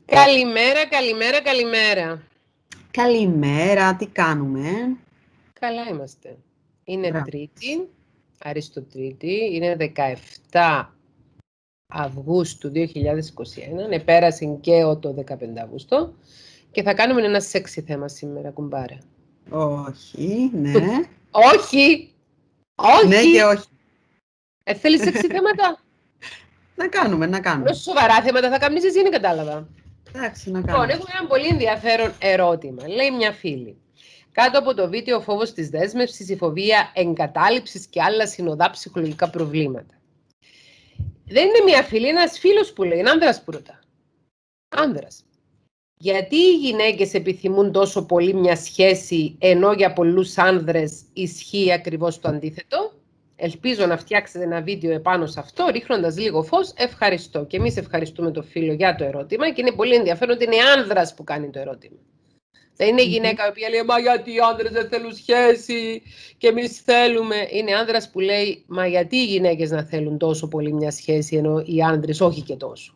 Καλημέρα, καλημέρα, καλημέρα. Καλημέρα, τι κάνουμε? Καλά είμαστε. Είναι Μπράβο. Τρίτη, Αριστοτρίτη, είναι 17 Αυγούστου 2021, πέρασε και το 15 Αυγούστο και θα κάνουμε ένα σεξι θέμα σήμερα, κουμπάρα. Όχι, ναι. Όχι! Όχι! Ναι και όχι. Θέλεις σεξι θέματα? Να κάνουμε. Σοβαρά θέματα θα κάνεις εσύ, δεν κατάλαβα. Εντάξει, να Λοιπόν, κάνουμε. έχουμε ένα πολύ ενδιαφέρον ερώτημα. Λέει μια φίλη. Κάτω από το βίντεο ο φόβος της δέσμευσης, η φοβία εγκατάλειψης και άλλα συνοδά ψυχολογικά προβλήματα. Δεν είναι μια φίλη, είναι ένας φίλος που λέει, είναι άνδρας που ρωτά. Άνδρας. Γιατί οι γυναίκες επιθυμούν τόσο πολύ μια σχέση, ενώ για πολλούς άνδρες ισχύει ακριβώς το αντίθετο? Ελπίζω να φτιάξετε ένα βίντεο επάνω σε αυτό, ρίχνοντας λίγο φως. Ευχαριστώ. Και εμείς ευχαριστούμε το φίλο για το ερώτημα και είναι πολύ ενδιαφέρον ότι είναι άνδρας που κάνει το ερώτημα. Δεν είναι γυναίκα η οποία λέει «Μα γιατί οι άνδρες δεν θέλουν σχέση και εμείς θέλουμε». Είναι άνδρας που λέει «Μα γιατί οι γυναίκες να θέλουν τόσο πολύ μια σχέση ενώ οι άνδρες όχι και τόσο».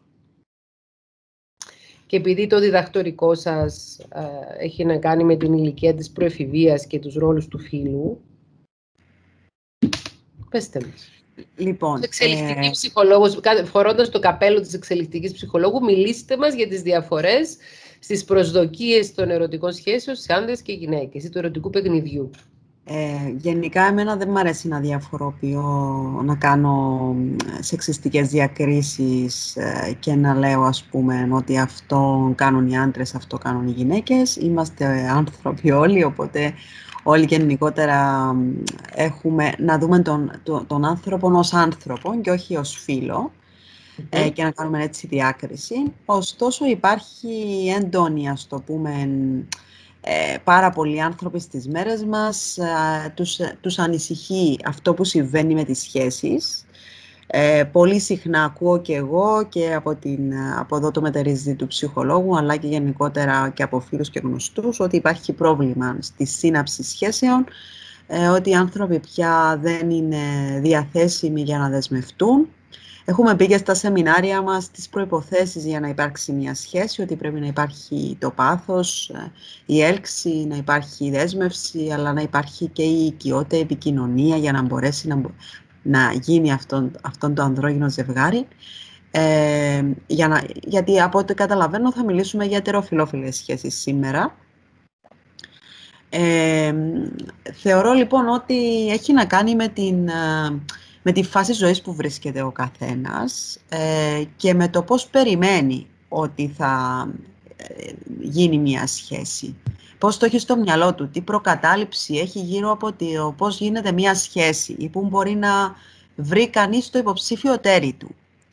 Και επειδή το διδακτορικό σας έχει να κάνει με την ηλικία της προεφηβείας και τους ρόλους του φίλου, πέστε μας. Λοιπόν, Εξελικτική ψυχολόγος, φορώντας το καπέλο της εξελικτικής ψυχολόγου, μιλήστε μας για τις διαφορές στις προσδοκίες των ερωτικών σχέσεων σε άνδρες και γυναίκες ή του ερωτικού παιχνιδιού. Γενικά, εμένα δεν μ' αρέσει να διαφοροποιώ, να κάνω σεξιστικές διακρίσεις και να λέω, ας πούμε, ότι αυτό κάνουν οι άντρες, αυτό κάνουν οι γυναίκες. Είμαστε άνθρωποι όλοι, οπότε όλοι γενικότερα έχουμε να δούμε τον άνθρωπο ως άνθρωπο και όχι ως φίλο και να κάνουμε έτσι διάκριση. Ωστόσο, υπάρχει έντονη, ας το πούμε, πάρα πολλοί άνθρωποι στις μέρες μας, τους ανησυχεί αυτό που συμβαίνει με τις σχέσεις. Πολύ συχνά ακούω και εγώ και από εδώ το μετερίζει του ψυχολόγου, αλλά και γενικότερα και από φίλους και γνωστούς, ότι υπάρχει πρόβλημα στη σύναψη σχέσεων, ότι οι άνθρωποι πια δεν είναι διαθέσιμοι για να δεσμευτούν. Έχουμε πει και στα σεμινάρια μας τις προϋποθέσεις για να υπάρξει μια σχέση, ότι πρέπει να υπάρχει το πάθος, η έλξη, να υπάρχει η δέσμευση, αλλά να υπάρχει και η οικειότητα, η επικοινωνία για να μπορέσει να γίνει αυτόν το ανδρόγυνο ζευγάρι. Γιατί από ό,τι καταλαβαίνω θα μιλήσουμε για ετεροφιλόφιλες σχέσεις σήμερα. Θεωρώ λοιπόν ότι έχει να κάνει με τη φάση ζωής που βρίσκεται ο καθένας και με το πώς περιμένει ότι θα γίνει μια σχέση. Πώς το έχει στο μυαλό του, τι προκατάληψη έχει γύρω από το πώς γίνεται μια σχέση ή πού μπορεί να βρει κανείς το υποψήφιο τέρι του.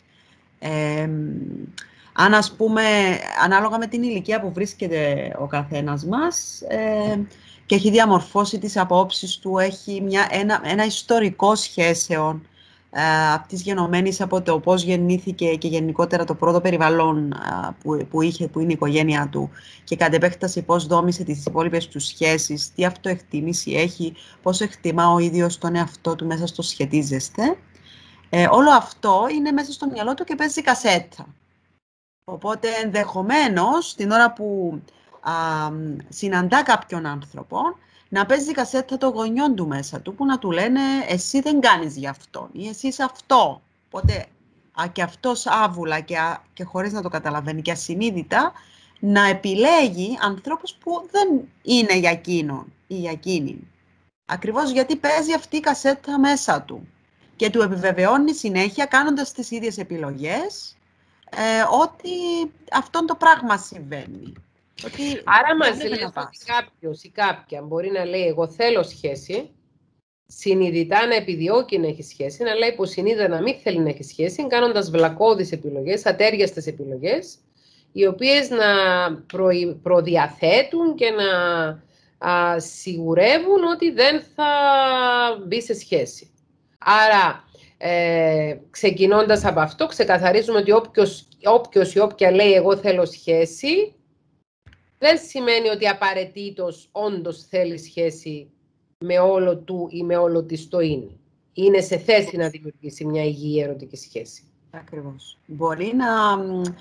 Αν, ας πούμε, ανάλογα με την ηλικία που βρίσκεται ο καθένας μας και έχει διαμορφώσει τις απόψεις του, έχει ένα ιστορικό σχέσεων αυτής γενομένης από το πώς γεννήθηκε και γενικότερα το πρώτο περιβάλλον που είχε, που είναι η οικογένεια του και κατ' επέκταση πώς δόμησε τις υπόλοιπες του σχέσεις, τι αυτοεκτίμηση έχει, πώς εκτιμά ο ίδιος τον εαυτό του μέσα στο σχετίζεστε. Όλο αυτό είναι μέσα στο μυαλό του και παίζει κασέτα. Οπότε, ενδεχομένως, την ώρα που συναντά κάποιον άνθρωπο, να παίζει κασέτα των γονιών του μέσα του, που να του λένε «εσύ δεν κάνεις γι' αυτόν» ή «εσύ είσαι αυτό». Οπότε, και αυτός άβουλα και χωρίς να το καταλαβαίνει και ασυνείδητα, να επιλέγει ανθρώπους που δεν είναι για εκείνον ή για εκείνη. Ακριβώς γιατί παίζει αυτή η κασέτα μέσα του και του επιβεβαιώνει συνέχεια, κάνοντας τις ίδιες επιλογές, ότι αυτό το πράγμα συμβαίνει. Άρα μας λες ότι κάποιος ή κάποια μπορεί να λέει «εγώ θέλω σχέση», συνειδητά να επιδιώκει να έχει σχέση, να λέει υποσυνείδητα να μην θέλει να έχει σχέση, κάνοντας βλακώδεις επιλογές, ατέριαστες επιλογές, οι οποίες να προδιαθέτουν και να σιγουρεύουν ότι δεν θα μπει σε σχέση. Άρα, ξεκινώντας από αυτό, ξεκαθαρίζουμε ότι όποιος ή όποια λέει «εγώ θέλω σχέση», δεν σημαίνει ότι απαραίτητος όντως θέλει σχέση με όλο του ή με όλο της το είναι. Είναι σε θέση να δημιουργήσει μια υγιή ερωτική σχέση. Ακριβώς. Μπορεί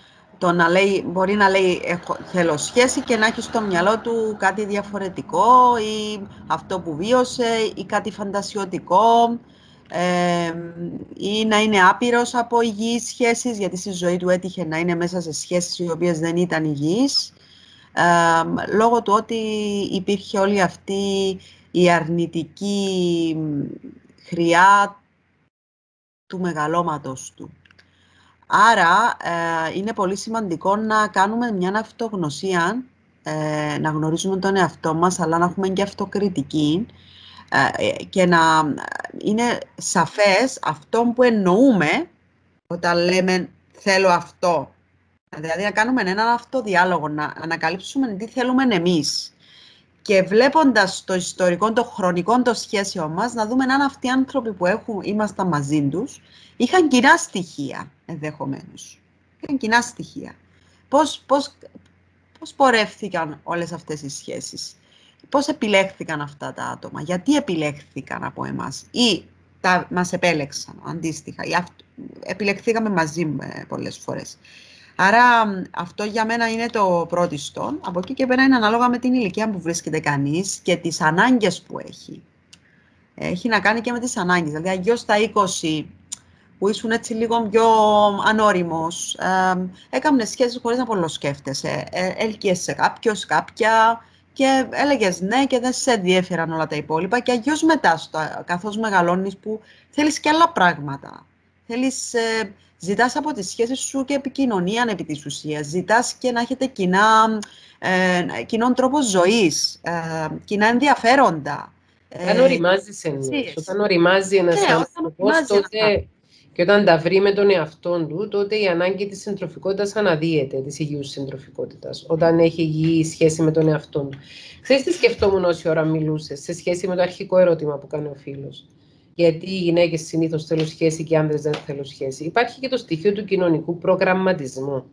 Το να λέει, μπορεί να λέει θέλω σχέση και να έχει στο μυαλό του κάτι διαφορετικό ή αυτό που βίωσε ή κάτι φαντασιωτικό ή να είναι άπειρος από υγιείς σχέσεις, γιατί στη ζωή του έτυχε να είναι μέσα σε σχέσεις οι οποίες δεν ήταν υγιείς, λόγω του ότι υπήρχε όλη αυτή η αρνητική χρειά του μεγαλώματος του. Άρα είναι πολύ σημαντικό να κάνουμε μια αυτογνωσία, να γνωρίζουμε τον εαυτό μας, αλλά να έχουμε και αυτοκριτική και να είναι σαφές αυτό που εννοούμε όταν λέμε θέλω αυτό. Δηλαδή να κάνουμε έναν αυτοδιάλογο, να ανακαλύψουμε τι θέλουμε εμείς. Και βλέποντας το ιστορικό, το χρονικό των σχέσεων μας, να δούμε αν αυτοί οι άνθρωποι που ήμασταν μαζί τους είχαν κοινά στοιχεία, ενδεχομένως. Είχαν κοινά στοιχεία. Πώς πορεύθηκαν όλες αυτές οι σχέσεις. Πώς επιλέχθηκαν αυτά τα άτομα. Γιατί επιλέχθηκαν από εμάς. Ή μας επέλεξαν, αντίστοιχα. Ή επιλεχθήκαμε μαζί πολλές φορές. Άρα αυτό για μένα είναι το πρώτιστο. Από εκεί και πέρα είναι ανάλογα με την ηλικία που βρίσκεται κανείς και τις ανάγκες που έχει. Έχει να κάνει και με τις ανάγκες. Δηλαδή, αγιώς στα 20 που ήσουν έτσι λίγο πιο ανώριμος, έκανες σχέσεις χωρίς να πολλοσκέφτεσαι. Έλκυες σε κάποιος, κάποια και έλεγες ναι και δεν σε ενδιέφεραν όλα τα υπόλοιπα. Και αγιώς μετά, καθώς μεγαλώνεις, που θέλεις και άλλα πράγματα. Ζητάς από τις σχέσεις σου και επικοινωνία επί της ουσίας. Ζητάς και να έχετε κοινόν τρόπο ζωής, κοινά ενδιαφέροντα. Όταν οριμάζεις όταν οριμάζει ένας άνθρωπος, τότε και όταν τα βρει με τον εαυτόν του, τότε η ανάγκη της συντροφικότητας αναδύεται, της υγιούς συντροφικότητας, όταν έχει υγιή σχέση με τον εαυτόν του. Ξέρεις τι σκεφτόμουν όση ώρα μιλούσες, σε σχέση με το αρχικό ερώτημα που κάνει ο φίλος. Γιατί οι γυναίκες συνήθως θέλουν σχέση και οι άνδρες δεν θέλουν σχέση. Υπάρχει και το στοιχείο του κοινωνικού προγραμματισμού.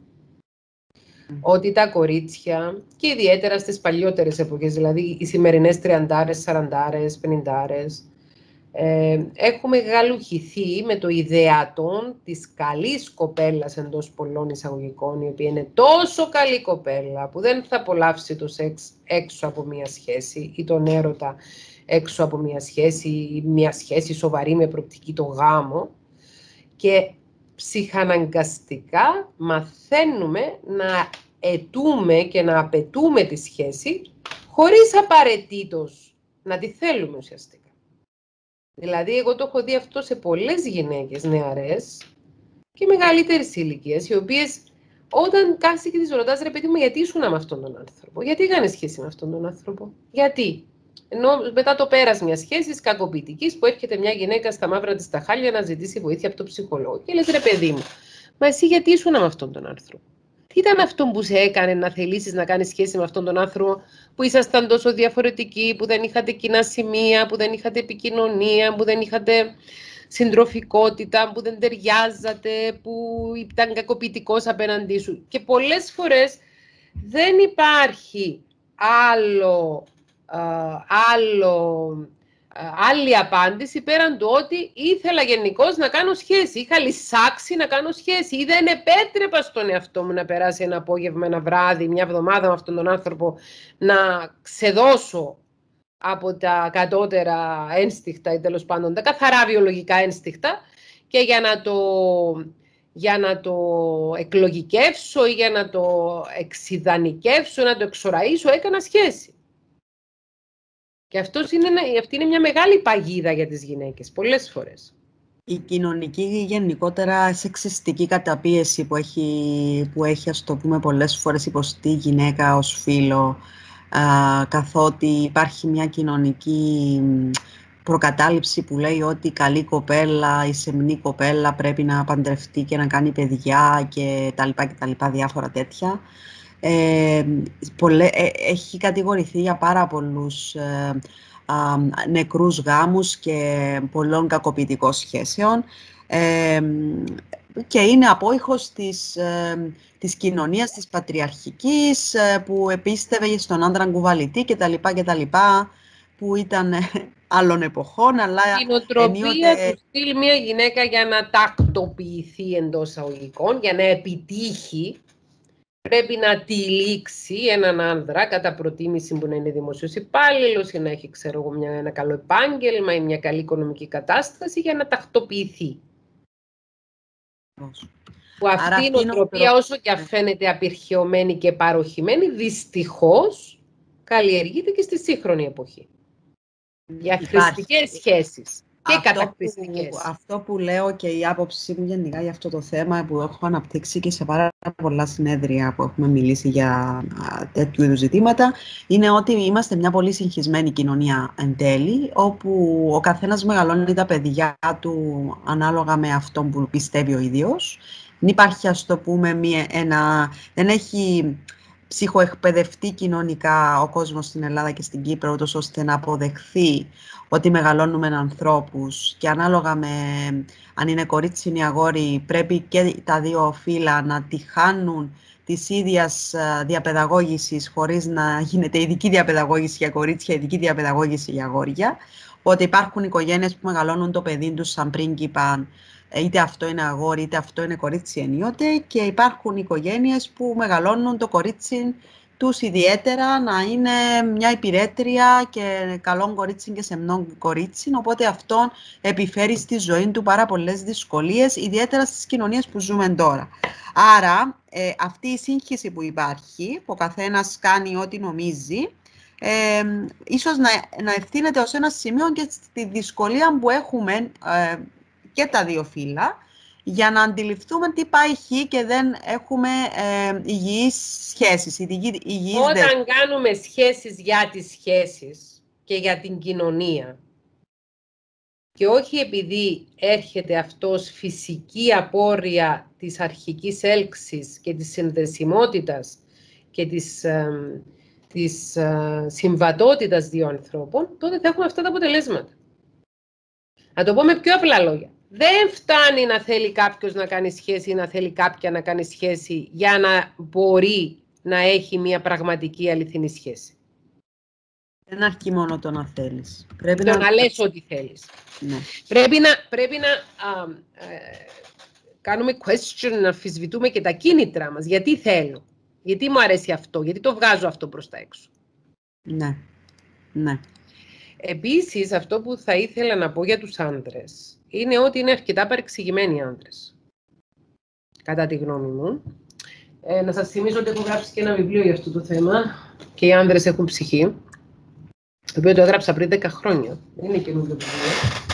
Ότι τα κορίτσια, και ιδιαίτερα στις παλιότερες εποχές, δηλαδή οι σημερινές 30, 40, 50, έχουμε γαλουχηθεί με το ιδεατόν της καλής κοπέλας εντός πολλών εισαγωγικών, η οποία είναι τόσο καλή κοπέλα που δεν θα απολαύσει το σεξ έξω από μια σχέση ή τον έρωτα έξω από μια σχέση ή μια σχέση σοβαρή με προοπτική το γάμο, και ψυχαναγκαστικά μαθαίνουμε να αιτούμε και να απαιτούμε τη σχέση χωρίς απαραίτητος να τη θέλουμε ουσιαστικά. Δηλαδή, εγώ το έχω δει αυτό σε πολλές γυναίκες νεαρές και μεγαλύτερης ηλικίας, οι οποίες όταν κάτσει και τις ρωτάς, ρε παιδί μου, γιατί ήσουν με αυτόν τον άνθρωπο, γιατί έκανες σχέση με αυτόν τον άνθρωπο, γιατί. Ενώ μετά το πέρας μιας σχέσης κακοποιητικής που έρχεται μια γυναίκα στα μαύρα της τα χάλια να ζητήσει βοήθεια από τον ψυχολόγο. Και λες, ρε παιδί μου, μα εσύ γιατί ήσουν με αυτόν τον άνθρωπο. Τι ήταν αυτό που σε έκανε να θελήσεις να κάνεις σχέση με αυτόν τον άνθρωπο, που ήσασταν τόσο διαφορετικοί, που δεν είχατε κοινά σημεία, που δεν είχατε επικοινωνία, που δεν είχατε συντροφικότητα, που δεν ταιριάζατε, που ήταν κακοποιητικός απέναντί σου. Και πολλές φορές δεν υπάρχει άλλη απάντηση πέραν του ότι ήθελα γενικώς να κάνω σχέση, είχα λυσάξει να κάνω σχέση ή δεν επέτρεπα στον εαυτό μου να περάσει ένα απόγευμα, ένα βράδυ, μια εβδομάδα με αυτόν τον άνθρωπο, να ξεδώσω από τα κατώτερα ένστικτα ή τέλος πάντων τα καθαρά βιολογικά ένστικτα, και για να το εκλογικεύσω ή για να το εξιδανικεύσω, να το εξοραίσω, έκανα σχέση. Και αυτή είναι μια μεγάλη παγίδα για τις γυναίκες, πολλές φορές. Η κοινωνική γενικότερα σεξιστική καταπίεση που έχει, ας το πούμε, πολλές φορές υποστεί η γυναίκα ως φύλο, καθότι υπάρχει μια κοινωνική προκατάληψη που λέει ότι η καλή κοπέλα, η σεμνή κοπέλα πρέπει να παντρευτεί και να κάνει παιδιά και τα λοιπά, διάφορα τέτοια. Έχει κατηγορηθεί για πάρα πολλούς νεκρούς γάμους και πολλών κακοποιητικών σχέσεων και είναι απόϊχος της κοινωνίας της πατριαρχικής που επίστευε στον άντρα κουβαλητή και τα λοιπά, που ήταν άλλων εποχών, αλλά η νοοτροπία του στείλει μια γυναίκα για να τακτοποιηθεί εντός εισαγωγικών, για να επιτύχει, πρέπει να τυλίξει έναν άνδρα, κατά προτίμηση που να είναι δημοσίος υπάλληλος ή να έχει, ξέρω εγώ, ένα καλό επάγγελμα ή μια καλή οικονομική κατάσταση για να τακτοποιηθεί. Που αυτή η νοοτροπία, όσο και φαίνεται απειρχαιωμένη και παροχημένη, δυστυχώς καλλιεργείται και στη σύγχρονη εποχή. Για χρηστικές σχέσεις και κατακριστικές. Αυτό που λέω και η άποψή μου γενικά για αυτό το θέμα που έχω αναπτύξει και σε πάρα πολλά συνέδρια που έχουμε μιλήσει για τέτοιου είδους ζητήματα, είναι ότι είμαστε μια πολύ συγχυσμένη κοινωνία εν τέλει, όπου ο καθένας μεγαλώνει τα παιδιά του ανάλογα με αυτό που πιστεύει ο ίδιος. Δεν υπάρχει, ας το πούμε, δεν έχει ψυχοεκπαιδευτεί κοινωνικά ο κόσμος στην Ελλάδα και στην Κύπρο, ούτως ώστε να αποδεχθεί ότι μεγαλώνουμε ανθρώπους και ανάλογα με αν είναι κορίτσι ή αγόρι, πρέπει και τα δύο φύλλα να τη χάνουν της ίδιας διαπαιδαγώγησης, χωρίς να γίνεται ειδική διαπαιδαγώγηση για κορίτσια, ειδική διαπαιδαγώγηση για αγόρια. Ότι υπάρχουν οικογένειες που μεγαλώνουν το παιδί τους σαν πρίγκιπα, είτε αυτό είναι αγόρι, είτε αυτό είναι κορίτσι ενίοτε, και υπάρχουν οικογένειες που μεγαλώνουν το κορίτσι τους ιδιαίτερα να είναι μια υπηρέτρια και καλό κορίτσι και σεμνό κορίτσι, οπότε αυτό επιφέρει στη ζωή του πάρα πολλές δυσκολίες, ιδιαίτερα στις κοινωνίες που ζούμε τώρα. Άρα, αυτή η σύγχυση που υπάρχει, που ο καθένας κάνει ό,τι νομίζει, ίσως να ευθύνεται ως ένα σημείο και στη δυσκολία που έχουμε και τα δύο φύλλα, για να αντιληφθούμε τι πάει χει και δεν έχουμε υγιείς σχέσεις. Όταν κάνουμε σχέσεις για τις σχέσεις και για την κοινωνία, και όχι επειδή έρχεται αυτός φυσική απόρρια της αρχικής έλξης και της συνδεσιμότητας και της συμβατότητας δύο ανθρώπων, τότε θα έχουμε αυτά τα αποτελέσματα. Να το πω με πιο απλά λόγια. Δεν φτάνει να θέλει κάποιος να κάνει σχέση ή να θέλει κάποια να κάνει σχέση για να μπορεί να έχει μια πραγματική αληθινή σχέση. Δεν αρκεί μόνο το να θέλεις. Πρέπει να λες ό,τι θέλεις. Ναι. Πρέπει να κάνουμε question, να αμφισβητούμε και τα κίνητρα μας. Γιατί θέλω, γιατί μου αρέσει αυτό, γιατί το βγάζω αυτό προς τα έξω. Ναι, ναι. Επίσης, αυτό που θα ήθελα να πω για τους άντρες είναι ότι είναι αρκετά παρεξηγημένοι άντρες, κατά τη γνώμη μου. Να σας θυμίσω ότι έχω γράψει και ένα βιβλίο για αυτό το θέμα, και οι άντρες έχουν ψυχή, το οποίο το έγραψα πριν 10 χρόνια. Δεν είναι καινούργιο βιβλίο.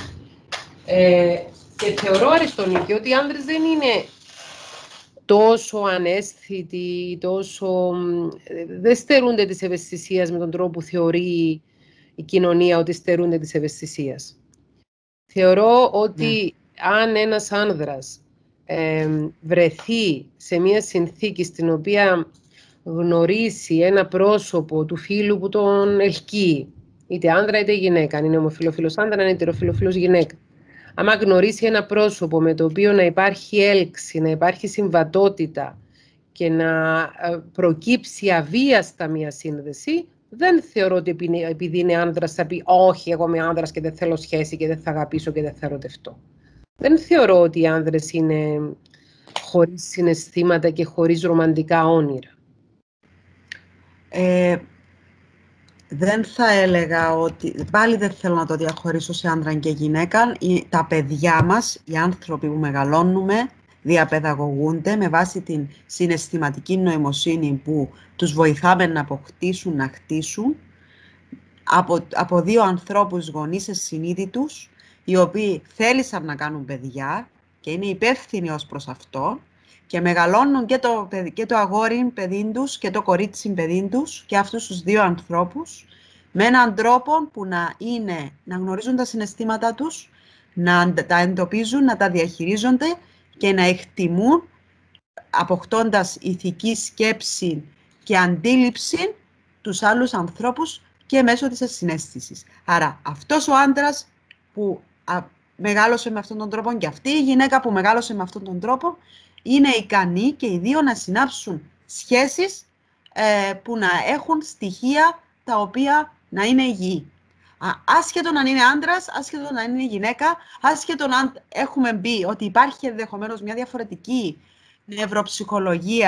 Και θεωρώ, Αριστονίκη, ότι οι άντρες δεν είναι τόσο αναίσθητοι, δεν στερούνται της ευαισθησίας με τον τρόπο που θεωρεί η κοινωνία ότι στερούνται της ευαισθησίας. Θεωρώ ότι αν ένας άνδρας βρεθεί σε μια συνθήκη στην οποία γνωρίσει ένα πρόσωπο του φίλου που τον ελκύει, είτε άνδρα είτε γυναίκα, αν είναι ομοφυλοφίλος άνδρα, αν είναι ετεροφυλοφίλος γυναίκα, άμα γνωρίσει ένα πρόσωπο με το οποίο να υπάρχει έλξη, να υπάρχει συμβατότητα και να προκύψει αβίαστα μια σύνδεση, δεν θεωρώ ότι επειδή είναι άνδρας θα πει «Όχι, εγώ είμαι άνδρας και δεν θέλω σχέση και δεν θα αγαπήσω και δεν θα ερωτευτώ». Δεν θεωρώ ότι οι άνδρες είναι χωρίς συναισθήματα και χωρίς ρομαντικά όνειρα. Δεν θα έλεγα ότι... Πάλι δεν θέλω να το διαχωρίσω σε άνδρα και γυναίκα. Τα παιδιά μας, οι άνθρωποι που μεγαλώνουμε, διαπαιδαγωγούνται με βάση την συναισθηματική νοημοσύνη που τους βοηθάμε να αποκτήσουν, να χτίσουν, από δύο ανθρώπους γονείς συνείδητους, οι οποίοι θέλησαν να κάνουν παιδιά και είναι υπεύθυνοι ως προς αυτό, και μεγαλώνουν και το αγόρι παιδί τους και το κορίτσι παιδί τους και αυτούς τους δύο ανθρώπους με έναν τρόπο που να γνωρίζουν τα συναισθήματα τους, να τα εντοπίζουν, να τα διαχειρίζονται και να εκτιμούν, αποκτώντας ηθική σκέψη και αντίληψη τους άλλους ανθρώπους και μέσω της συναίσθησης. Άρα αυτός ο άντρας που μεγάλωσε με αυτόν τον τρόπο και αυτή η γυναίκα που μεγάλωσε με αυτόν τον τρόπο είναι ικανοί και οι δύο να συνάψουν σχέσεις που να έχουν στοιχεία τα οποία να είναι υγιή. Άσχετον αν είναι άντρας, άσχετον αν είναι γυναίκα, άσχετον αν έχουμε μπει ότι υπάρχει ενδεχομένως μια διαφορετική νευροψυχολογία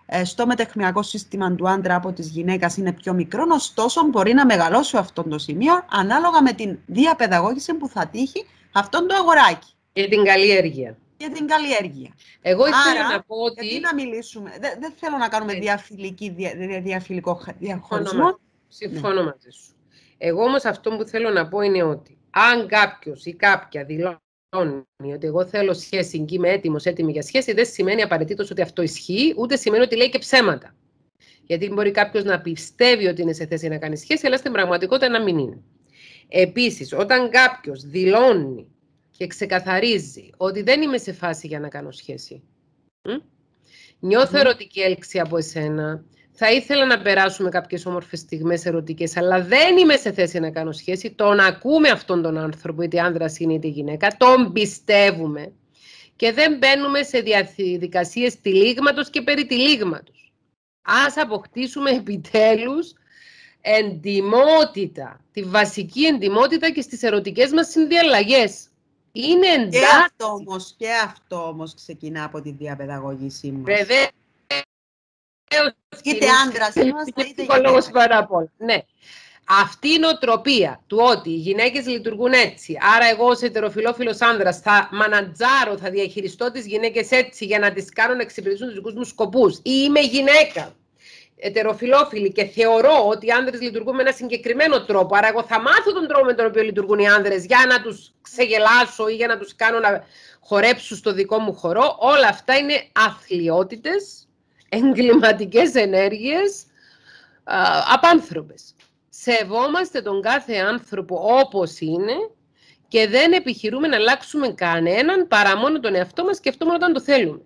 στο μετεχμιακό σύστημα του άντρα από της γυναίκας είναι πιο μικρό, ωστόσο μπορεί να μεγαλώσει αυτό το σημείο ανάλογα με την διαπαιδαγώγηση που θα τύχει αυτό το αγοράκι. Για την καλλιέργεια. Για την καλλιέργεια. Εγώ ήθελα να πω ότι... Γιατί να μιλήσουμε, δεν θέλω να κάνουμε διαφιλικό διαχωρισμό. Συμφωνώ μαζί σου. Εγώ όμως αυτό που θέλω να πω είναι ότι αν κάποιος ή κάποια δηλώνει ότι εγώ θέλω σχέση και είμαι έτοιμη για σχέση, δεν σημαίνει απαραίτητος ότι αυτό ισχύει, ούτε σημαίνει ότι λέει και ψέματα. Γιατί μπορεί κάποιος να πιστεύει ότι είναι σε θέση να κάνει σχέση, αλλά στην πραγματικότητα να μην είναι. Επίσης, όταν κάποιος δηλώνει και ξεκαθαρίζει ότι δεν είμαι σε φάση για να κάνω σχέση, νιώθω ερωτική έλξη από εσένα, θα ήθελα να περάσουμε κάποιες όμορφες στιγμές ερωτικές, αλλά δεν είμαι σε θέση να κάνω σχέση, τον ακούμε αυτόν τον άνθρωπο, είτε άνδρας είναι είτε γυναίκα, τον πιστεύουμε και δεν μπαίνουμε σε διαδικασίες τυλίγματος και περιτυλίγματος. Ας αποκτήσουμε επιτέλους εντιμότητα, τη βασική εντιμότητα και στις ερωτικές μας συνδιαλλαγές. Είναι εντάξει. Και αυτό όμως ξεκινά από τη διαπαιδαγώγησή μας. Βεβαίως. Είτε άντρας είμαστε, είτε γυναίκας. Ναι. Αυτή η νοοτροπία του ότι οι γυναίκες λειτουργούν έτσι, άρα εγώ ως ετεροφιλόφιλος άνδρας θα μανατζάρω, θα διαχειριστώ τις γυναίκες έτσι για να τις κάνω να εξυπηρετήσουν τους δικούς μου σκοπούς, ή είμαι γυναίκα ετεροφιλόφιλη και θεωρώ ότι οι άνδρες λειτουργούν με ένα συγκεκριμένο τρόπο, άρα εγώ θα μάθω τον τρόπο με τον οποίο λειτουργούν οι άνδρες για να τους ξεγελάσω ή για να τους κάνω να χορέψουν στο δικό μου χορό. Όλα αυτά είναι αθλιότητες, εγκληματικές ενέργειες, απάνθρωπες. Σεβόμαστε τον κάθε άνθρωπο όπως είναι και δεν επιχειρούμε να αλλάξουμε κανέναν παρά μόνο τον εαυτό μας και αυτό μόνο όταν το θέλουμε.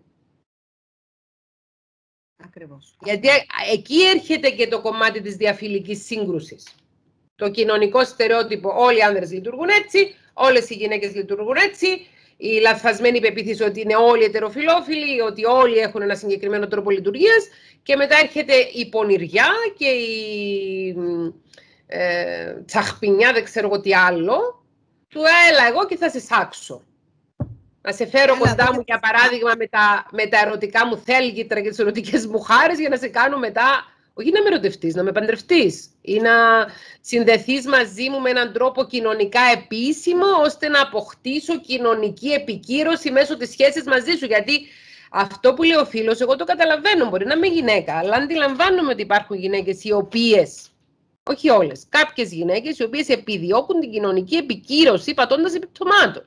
Ακριβώς. Γιατί εκεί έρχεται και το κομμάτι της διαφιλικής σύγκρουσης. Το κοινωνικό στερεότυπο, όλοι οι άνδρες λειτουργούν έτσι, όλες οι γυναίκες λειτουργούν έτσι, η λαθασμένη πεποίθηση ότι είναι όλοι ετεροφιλόφιλοι, ότι όλοι έχουν ένα συγκεκριμένο τρόπο λειτουργίας και μετά έρχεται η πονηριά και η τσαχπινιά, δεν ξέρω εγώ τι άλλο, του έλα εγώ και θα σε σάξω. Να σε φέρω κοντά μου, για παράδειγμα, με τα ερωτικά μου θέλγητρα και τις ερωτικές μου χάρες για να σε κάνω μετά, όχι να με ερωτευτείς, να με παντρευτείς ή να συνδεθείς μαζί μου με έναν τρόπο κοινωνικά επίσημο, ώστε να αποκτήσω κοινωνική επικύρωση μέσω της σχέσης μαζί σου. Γιατί αυτό που λέει ο φίλος, εγώ το καταλαβαίνω, μπορεί να είμαι γυναίκα, αλλά αντιλαμβάνομαι ότι υπάρχουν γυναίκες οι οποίες, όχι όλες, κάποιες γυναίκες οι οποίες επιδιώκουν την κοινωνική επικύρωση πατώντας επιπτωμάτων.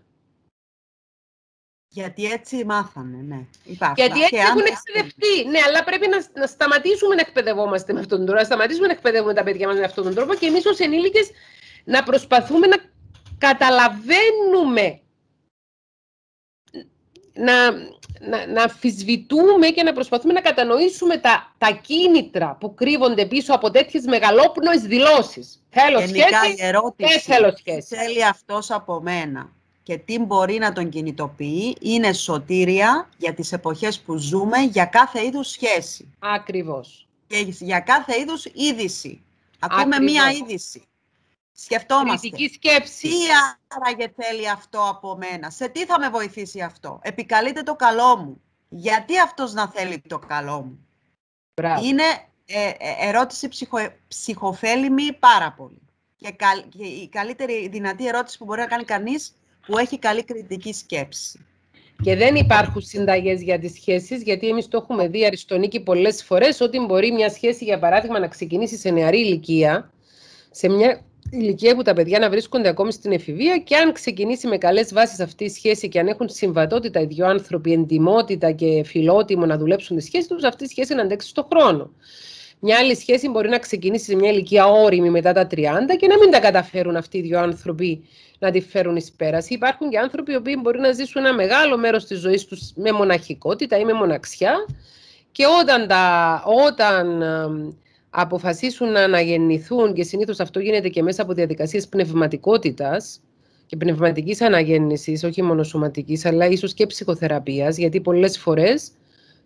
Γιατί έτσι μάθανε, ναι. Υπάρχουν. Γιατί έτσι έχουν εκπαιδευτεί. Ναι, αλλά πρέπει να σταματήσουμε να εκπαιδευόμαστε με αυτόν τον τρόπο, να σταματήσουμε να εκπαιδεύουμε τα παιδιά μας με αυτόν τον τρόπο και εμείς ως ενήλικες να προσπαθούμε να καταλαβαίνουμε, να αμφισβητούμε και να προσπαθούμε να κατανοήσουμε τα κίνητρα που κρύβονται πίσω από τέτοιες μεγαλόπνοες δηλώσεις. Θέλω σχέση, δεν θέλω σχέση. Θέλει αυτός από μένα. Και τι μπορεί να τον κινητοποιεί, είναι σωτήρια για τις εποχές που ζούμε, για κάθε είδους σχέση. Ακριβώς. Και για κάθε είδους είδηση. Ακούμε μία είδηση. Σκεφτόμαστε. Κριτική σκέψη. Τι άραγε θέλει αυτό από μένα, σε τι θα με βοηθήσει αυτό, επικαλείται το καλό μου. Γιατί αυτός να θέλει το καλό μου. Μπράβο. Είναι ερώτηση ψυχοφέλιμη πάρα πολύ. Και η καλύτερη δυνατή ερώτηση που μπορεί να κάνει κανείς που έχει καλή κριτική σκέψη. Και δεν υπάρχουν συνταγές για τις σχέσεις, γιατί εμείς το έχουμε δει, Αριστονίκη, πολλές φορές, ότι μπορεί μια σχέση, για παράδειγμα, να ξεκινήσει σε νεαρή ηλικία, σε μια ηλικία που τα παιδιά να βρίσκονται ακόμη στην εφηβεία, και αν ξεκινήσει με καλές βάσεις αυτή η σχέση και αν έχουν συμβατότητα οι δύο άνθρωποι, εντιμότητα και φιλότιμο να δουλέψουν τη σχέση τους, αυτή η σχέση να αντέξει στον χρόνο. Μια άλλη σχέση μπορεί να ξεκινήσει σε μια ηλικία όριμη μετά τα 30 και να μην τα καταφέρουν αυτοί οι δύο άνθρωποι να τη φέρουν εις πέραση. Υπάρχουν και άνθρωποι οι οποίοι μπορεί να ζήσουν ένα μεγάλο μέρος της ζωής τους με μοναχικότητα ή με μοναξιά και όταν αποφασίσουν να αναγεννηθούν, και συνήθως αυτό γίνεται και μέσα από διαδικασίες πνευματικότητας και πνευματικής αναγέννησης, όχι μόνο σωματικής, αλλά ίσως και ψυχοθεραπείας, γιατί πολλές φορές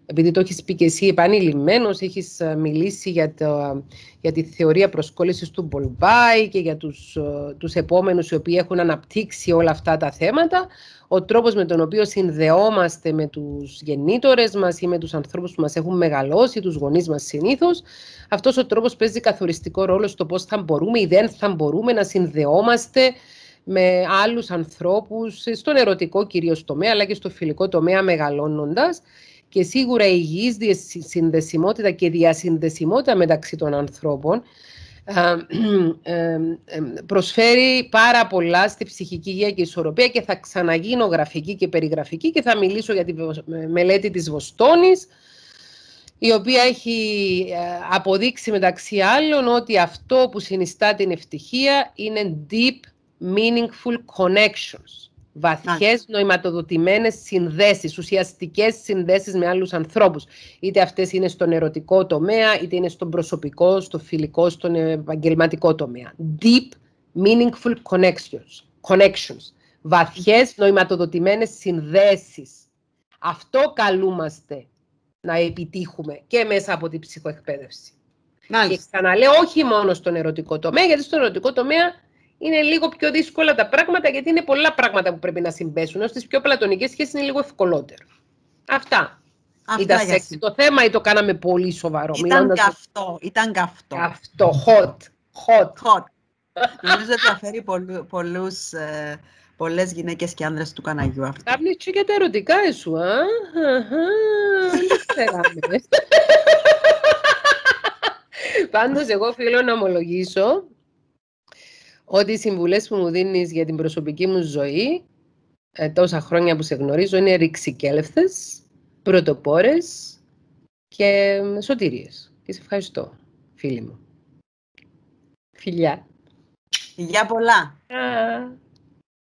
επειδή το έχεις πει και εσύ επανειλημμένος, έχεις μιλήσει για τη θεωρία προσκόλλησης του Μπολμπάι και για τους επόμενους οι οποίοι έχουν αναπτύξει όλα αυτά τα θέματα, ο τρόπος με τον οποίο συνδεόμαστε με τους γεννήτορες μας ή με τους ανθρώπους που μας έχουν μεγαλώσει, τους γονείς μας συνήθως, αυτός ο τρόπος παίζει καθοριστικό ρόλο στο πώς θα μπορούμε ή δεν θα μπορούμε να συνδεόμαστε με άλλους ανθρώπους, στον ερωτικό κυρίως τομέα, αλλά και στο φιλικό τομέα μεγαλώνοντας. Και σίγουρα η υγιής συνδεσιμότητα και διασυνδεσιμότητα μεταξύ των ανθρώπων προσφέρει πάρα πολλά στη ψυχική υγεία και ισορροπία, και θα ξαναγίνω γραφική και περιγραφική και θα μιλήσω για τη μελέτη της Βοστόνης, η οποία έχει αποδείξει μεταξύ άλλων ότι αυτό που συνιστά την ευτυχία είναι deep meaningful connections. Βαθιές νοηματοδοτημένες συνδέσεις, ουσιαστικές συνδέσεις με άλλους ανθρώπους. Είτε αυτές είναι στον ερωτικό τομέα, είτε είναι στον προσωπικό, στο φιλικό, στον επαγγελματικό τομέα. Deep, meaningful connections. Βαθιές νοηματοδοτημένες συνδέσεις. Αυτό καλούμαστε να επιτύχουμε και μέσα από την ψυχοεκπαίδευση. Και ξαναλέω, όχι μόνο στον ερωτικό τομέα, γιατί στον ερωτικό τομέα είναι λίγο πιο δύσκολα τα πράγματα, γιατί είναι πολλά πράγματα που πρέπει να συμπέσουν. Ως τις πιο πλατωνικές σχέσεις είναι λίγο ευκολότερο. Αυτά. Ήταν σεξι το θέμα ή το κάναμε πολύ σοβαρό? Ήταν καυτό. Αυτό, hot. Νομίζω ότι αφαίρει πολλές γυναίκες και άνδρες του Καναγιού αυτό. Κάπνεις και τα ερωτικά σου, Πάντως, εγώ οφείλω να ομολογήσω ότι οι συμβουλές που μου δίνεις για την προσωπική μου ζωή, τόσα χρόνια που σε γνωρίζω, είναι ρηξικέλευτες, πρωτοπόρες και σωτήριες. Και σε ευχαριστώ, φίλη μου. Φιλιά. Φιλιά πολλά.